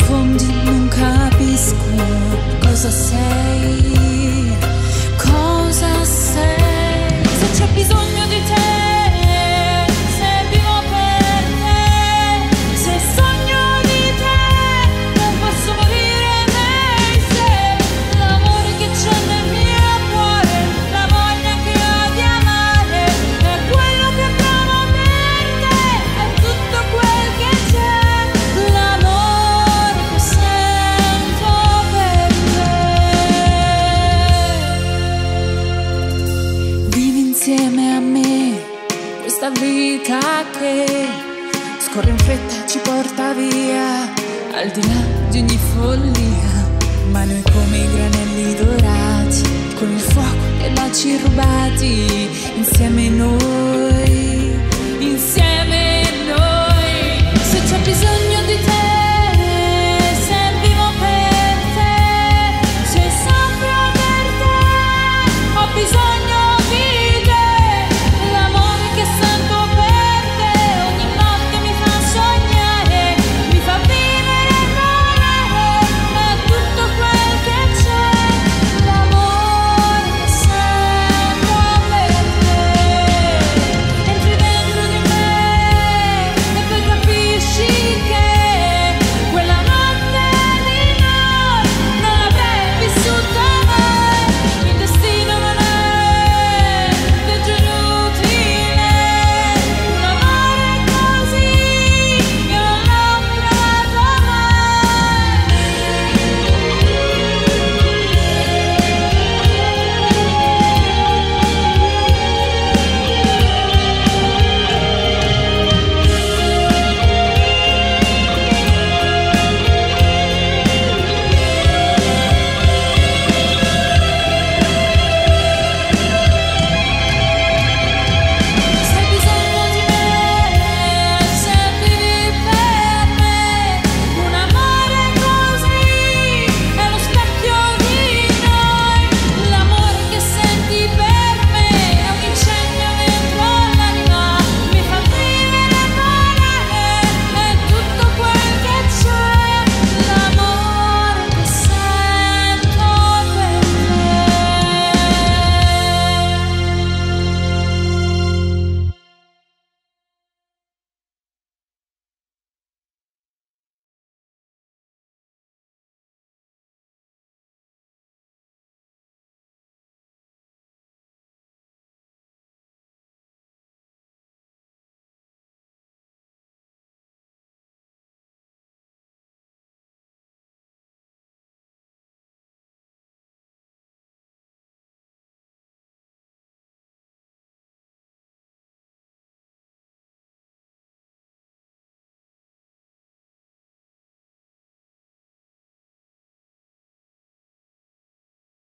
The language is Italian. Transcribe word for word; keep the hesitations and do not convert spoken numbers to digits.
confondi, non capisco cosa sei, cosa sei. Se c'è bisogno di te, se vivo per te, se sogno di te, non posso morire mai. Se l'amore che c'è nel mio cuore, la voglia che ho di amare, è quello che provo per te, è tutto quel che c'è, l'amore che sento per te. Vivi insieme a me questa vita che scorre in fretta, ci porta via al di là di ogni follia, ma noi come i granelli dorati, con il fuoco e baci rubati, insieme noi